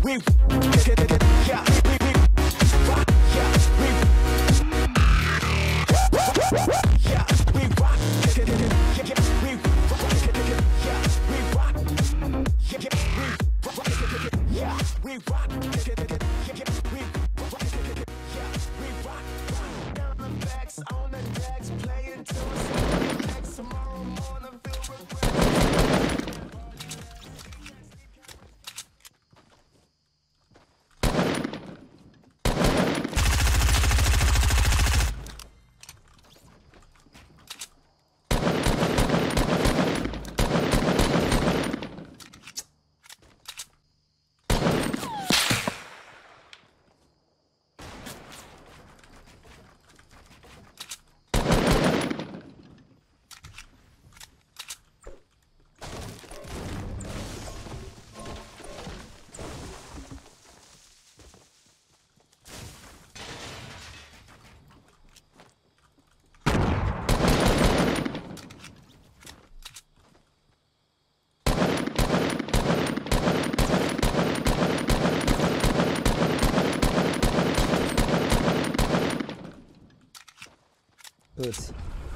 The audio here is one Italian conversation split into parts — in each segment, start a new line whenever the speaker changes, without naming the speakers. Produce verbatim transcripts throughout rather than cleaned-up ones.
Pussy.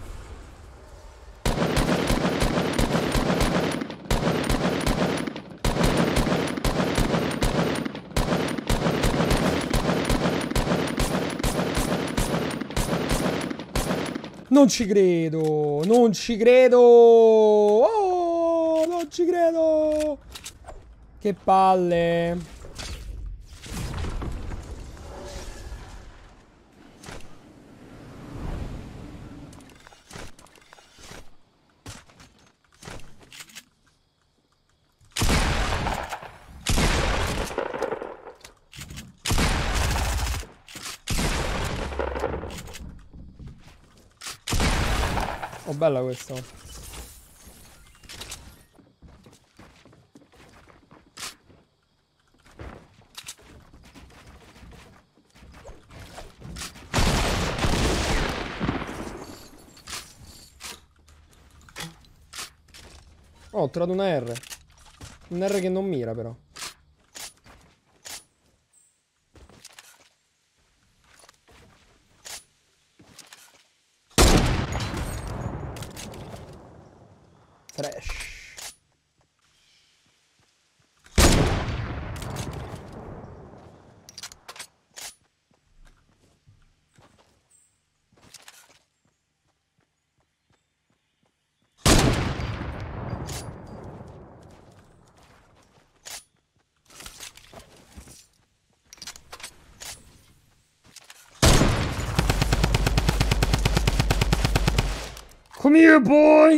Non ci credo, non ci credo. Oh, non ci credo. Che palle. Oh, bella questa. Oh, ho trovato una R. Un R che non mira però. Fresh. Come here, boy!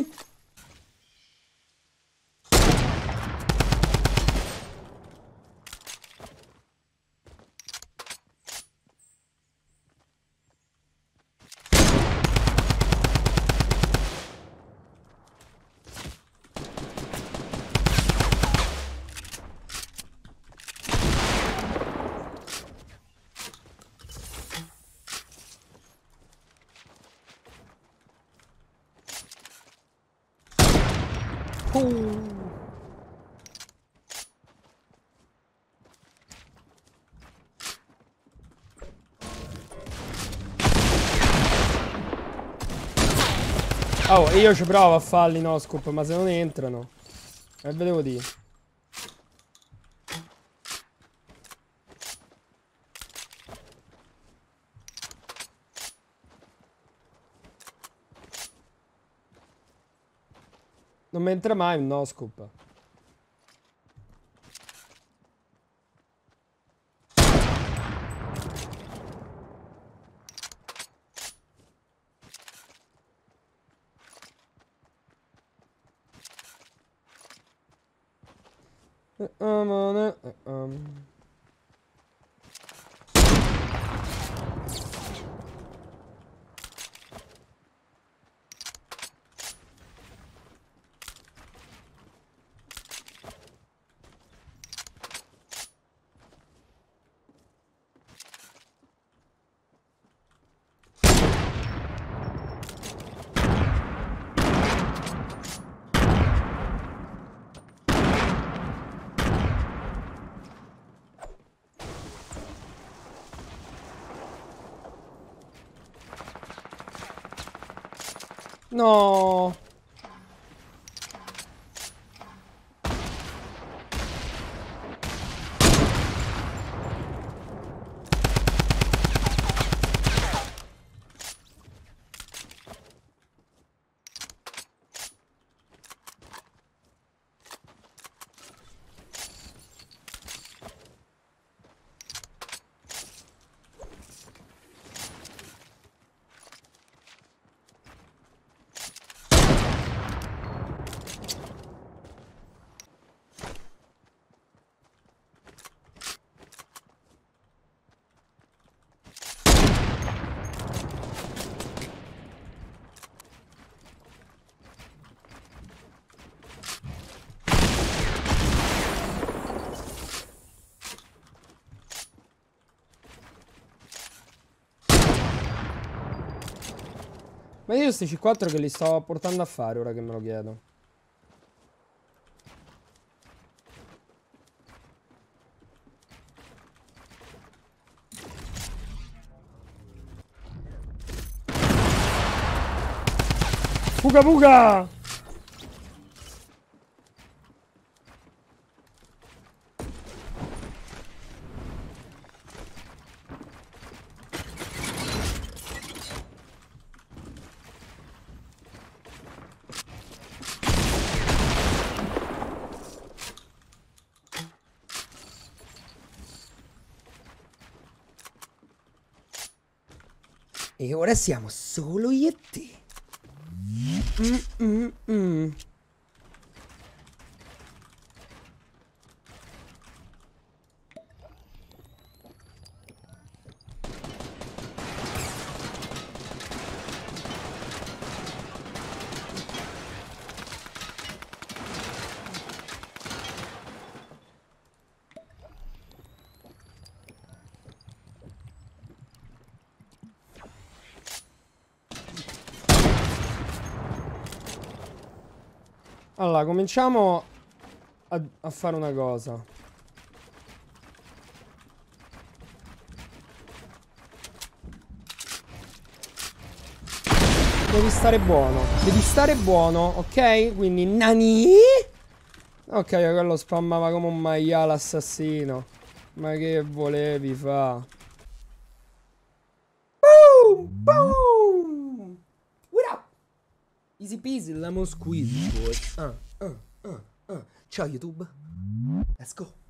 Oh, io ci provo a farli no scoop, ma se non entrano. E ve devo dire. Non mi entra mai un no scoop. Um, um, um. No. Ma io questi C quattro che li sto portando a fare ora che me lo chiedo. Fuga fuga! E ora siamo solo io e te. Mm, mm, mm. Allora, cominciamo a, a fare una cosa. Devi stare buono. Devi stare buono, ok? Quindi nani? Ok, quello spammava come un maiale assassino. Ma che volevi fa? Boom! Boom! What up? Easy peasy, lemon squeezy, boy. Uh, uh, uh, uh. Ciao YouTube. Let's go.